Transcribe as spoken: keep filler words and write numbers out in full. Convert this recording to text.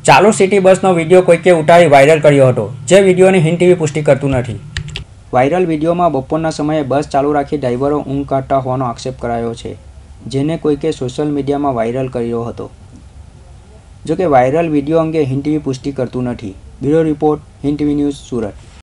ચાલુ સિટી બસનો વિડીયો કોઈકે ઉતારી વાયરલ કર્યો હતો, જે વિડીયોની હિન્દ ટીવી પુષ્ટિ કરતું નથી. વાયરલ વિડીયોમાં બપોરના સમયે બસ ચાલુ રાખી ડ્રાઈવરો ઊંઘ કાઢતા હોવાનો આક્ષેપ કરાયો છે, જેને કોઈકે સોશિયલ મીડિયામાં વાયરલ કર્યો હતો. જોકે વાયરલ વિડીયો અંગે હિન્દ ટીવી પુષ્ટિ કરતું નથી. Bureau report, Hind TV news, Surat.